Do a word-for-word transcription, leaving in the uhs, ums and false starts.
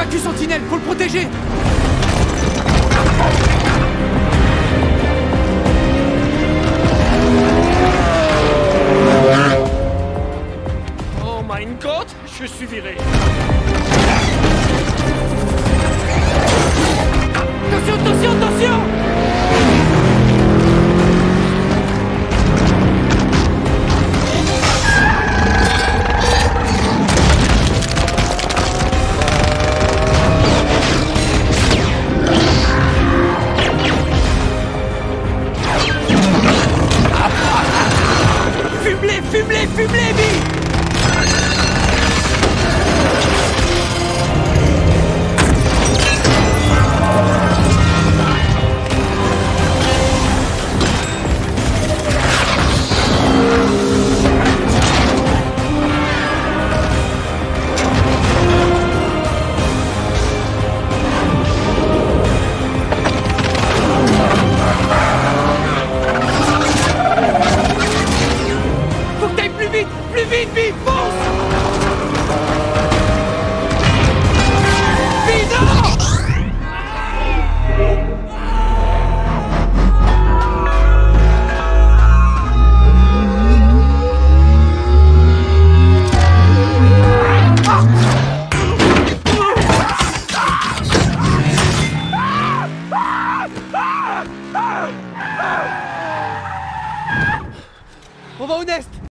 Évacue Sentinelle, faut le protéger. Oh mein Gott, je suis viré. Attention, attention, attention! Fume-les, fume-les, fume-les, vite! Faut que t'ailles plus vite, plus vite, vite, fonce! Vite, non! On va au Nest!